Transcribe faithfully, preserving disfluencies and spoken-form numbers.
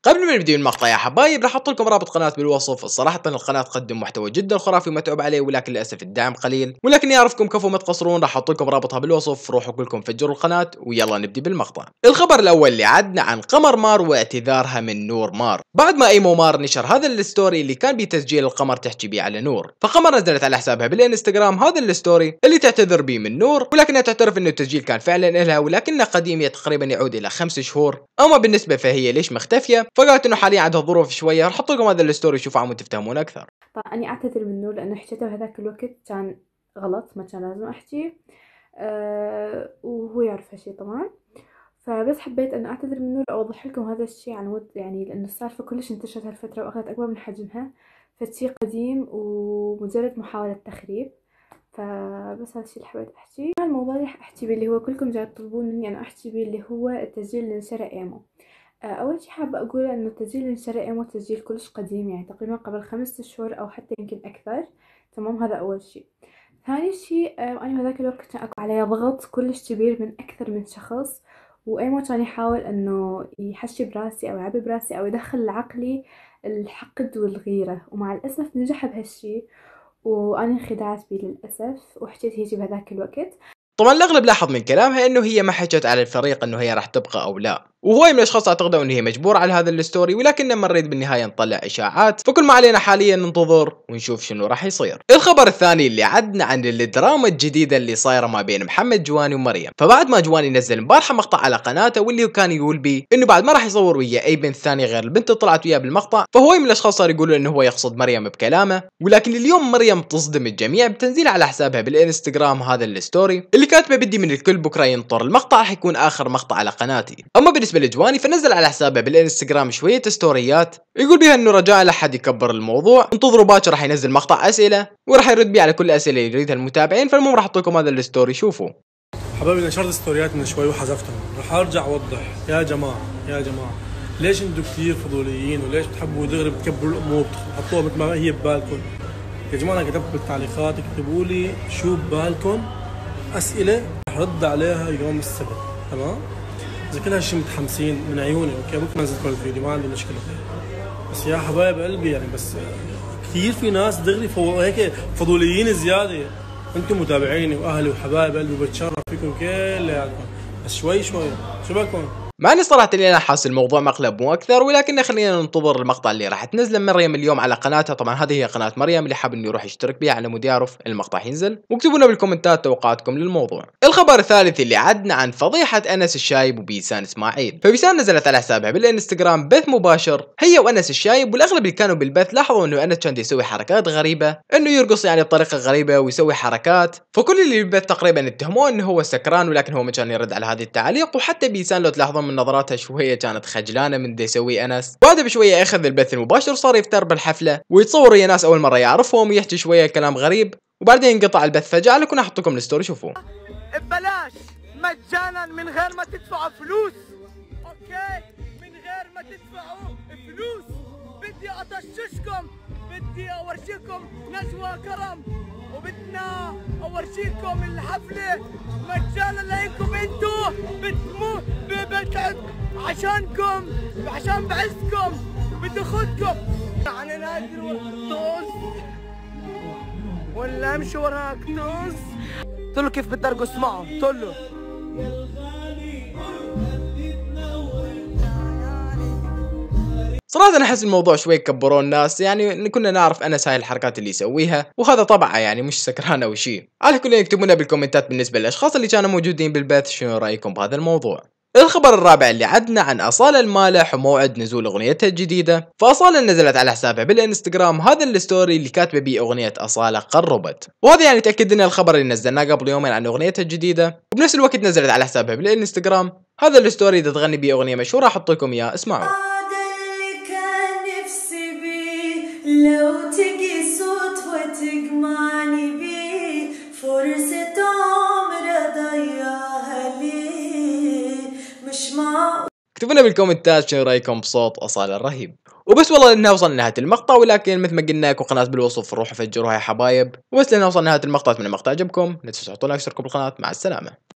قبل ما نبدأ المقطع يا حبايب راح احط لكم رابط قناة بالوصف. الصراحة القناة تقدم محتوى جدا خرافي ومتعوب عليه، ولكن للاسف الدعم قليل، ولكني اعرفكم كفو ما تقصرون. راح احط لكم رابطها بالوصف، روحوا كلكم فجروا القناة ويلا نبدأ بالمقطع. الخبر الاول اللي عدنا عن قمر مار واعتذارها من نور مار. بعد ما ايمو مار نشر هذا الستوري اللي كان بتسجيل القمر تحكي بيه على نور، فقمر نزلت على حسابها بالانستغرام هذا الستوري اللي تعتذر بيه من نور، ولكنها تعترف انه التسجيل كان فعلا لها ولكنه قديم تقريبا يعود الى خمس شهور. اما بالنسبة فهي ليش مختفية، فقالت انه حاليا عندها ظروف شويه. راح احط لكم هذا الستوري شوفوا عمود تفهمون اكثر. طبعا اني اعتذر من نور لانه حكيته بهذاك الوقت كان غلط، ما كان لازم احكي أه وهو يعرف هالشي طبعا. فبس حبيت انه اعتذر من نور، اوضح لكم هذا الشيء عن مود يعني لانه السالفه كلش انتشرت هالفتره واخذت اكبر من حجمها، فشي قديم ومجرد محاوله تخريب. فبس هذا الشيء اللي حبيت احكي. الموضوع اللي احكي بيه اللي هو كلكم جاي تطلبون مني انا احكي بيه اللي هو التسجيل اللي انشرى ايمو. اول شيء حابه اقول انه التسجيل اللي انشرى ايمو تسجيل كلش قديم، يعني تقريبا قبل خمسة اشهر او حتى يمكن اكثر. تمام، هذا اول شيء. ثاني شيء انا بهذاك الوقت كان اكو علي ضغط كلش كبير من اكثر من شخص، وايمو كان يحاول انه يحشي براسي او يعبي براسي او يدخل لعقلي الحقد والغيره، ومع الاسف نجح بهالشيء وانا انخدعت بيه للاسف وحكيت هيجي بهذاك الوقت. طبعا الاغلب لاحظ من كلامها انه هي ما حكت على الفريق انه هي راح تبقى او لا، وهواي من الاشخاص اعتقدوا انه هي مجبوره على هذا الستوري، ولكن لما نريد بالنهايه نطلع اشاعات، فكل ما علينا حاليا ننتظر ونشوف شنو راح يصير. الخبر الثاني اللي عدنا عن الدراما الجديده اللي صايره ما بين محمد جواني ومريم. فبعد ما جواني نزل امبارحه مقطع على قناته واللي كان يقول بيه انه بعد ما راح يصور ويا اي بنت ثانيه غير البنت اللي طلعت وياه بالمقطع، فهواي من الاشخاص صار يقولوا انه هو يقصد مريم بكلامه. ولكن اليوم مريم تصدم الجميع بتنزيل على حسابها بالانستغرام هذا الستوري اللي كاتبه بدي من الكل بكره ينطر، المقطع راح يكون اخر مقطع على قناتي. اما بالنسبه لجواني فنزل على حسابه بالانستغرام شويه ستوريات يقول بها انه رجاء لا حد يكبر الموضوع، انتظروا باكر راح ينزل مقطع اسئله وراح يرد بيه على كل الاسئله اللي يريدها المتابعين. فالمهم راح احط لكم هذا الستوري شوفوا. حبايبي نشرت ستوريات من شوي وحذفتهم، راح ارجع اوضح. يا جماعه يا جماعه ليش انتم كثير فضوليين وليش بتحبوا دغري بتكبروا الامور بتحطوها مثل ما هي ببالكم؟ يا جماعه انا كتبت بالتعليقات اكتبوا لي شو ببالكم اسئله رح رد عليها يوم السبت، تمام؟ اذا كل هالشيء متحمسين من عيوني اوكي ممكن انزل كل الفيديو ما عندي مشكله، بس يا حبايب قلبي يعني بس كثير في ناس دغري فو هيك فضوليين زياده. انتم متابعيني واهلي وحبايب قلبي وبتشرف فيكم كلياتكم، بس شوي شوي شو بالكم؟ مع اني صراحه اللي انا حاسس الموضوع مقلب مو اكثر، ولكن خلينا ننتظر المقطع اللي راح تنزله مريم اليوم على قناتها. طبعا هذه هي قناه مريم، اللي حاب انه يروح يشترك بها على مود يعرف المقطع ينزل، واكتبوا لنا بالكومنتات توقعاتكم للموضوع. الخبر الثالث اللي عدنا عن فضيحه انس الشايب وبيسان اسماعيل. فبيسان نزلت على حسابها بالانستغرام بث مباشر هي وانس الشايب، والاغلب اللي كانوا بالبث لاحظوا انه انس كان يسوي حركات غريبه، انه يرقص يعني بطريقه غريبه ويسوي حركات. فكل اللي بالبث تقريبا اتهموه انه هو سكران، ولكن هو ما كان يرد على هذه التعليق. وحتى بيسان لو تلاحظون من نظراتها شوي هي كانت خجلانه من دي يسوي انس. بعد بشويه اخذ البث المباشر وصار يفتر بالحفله ويتصور ويا ناس اول مره يعرفهم ويحكي شويه كلام غريب، وبعدين انقطع البث فجاه. لكم احط لكم الستوري شوفوا. ببلاش مجانا من غير ما تدفعوا فلوس، اوكي؟ من غير ما تدفعوا فلوس. بدي اطششكم، بدي اورجيكم نجوى كرم، وبدنا اورجيكم الحفله مجانا لانكم انتو بتمو بتعب عشانكم عشان بعزكم بدي اخذكم. يعني نادر طز ولا امشي وراك طز. قلت له كيف بدي ارقص معه، قلت له صراحة أنا أحس الموضوع شوي كبروا الناس، يعني كنا نعرف أنس هاي الحركات اللي يسويها وهذا طبعه يعني مش سكران أو شيء. على كل اكتبوا لنا بالكومنتات بالنسبة للأشخاص اللي كانوا موجودين بالبث شنو رأيكم بهذا الموضوع. الخبر الرابع اللي عدنا عن أصالة المالح وموعد نزول أغنيتها الجديدة. فأصالة نزلت على حسابها بالإنستغرام هذا الستوري اللي كاتبة بيه أغنية أصالة قربت، وهذا يعني تأكد لنا الخبر اللي نزلناه قبل يومين عن أغنيتها الجديدة. وبنفس الوقت نزلت على حسابها بالإنستغرام هذا الستوري إذا تغني بيه أغنية مشهورة أحط لكم إياه اسمعوا. لو تجي صدفة تجمعني بيه فرصة عمر ضيعها ليه مش معقول. اكتبوا لنا بالكومنتات شنو رايكم بصوت أصالة الرهيب. وبس والله لنا وصلنا لنهاية المقطع، ولكن مثل ما قلنا لكم قناة بالوصف روحوا فجروها يا حبايب. وبس لنا وصلنا لنهاية المقطع، من المقطع عجبكم لا تنسوا تحطوا لايك واشتركوا بالقناة. مع السلامة.